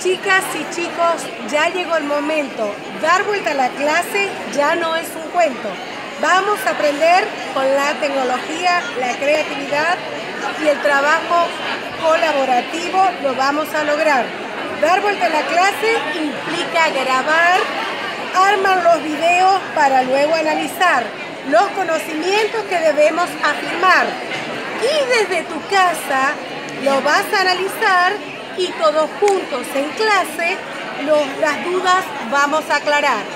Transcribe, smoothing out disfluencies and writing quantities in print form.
Chicas y chicos, ya llegó el momento. Dar vuelta a la clase ya no es un cuento. Vamos a aprender con la tecnología, la creatividad y el trabajo colaborativo. Lo vamos a lograr. Dar vuelta a la clase implica grabar, armar los videos para luego analizar los conocimientos que debemos afirmar. Y desde tu casa lo vas a analizar y todos juntos en clase las dudas vamos a aclarar.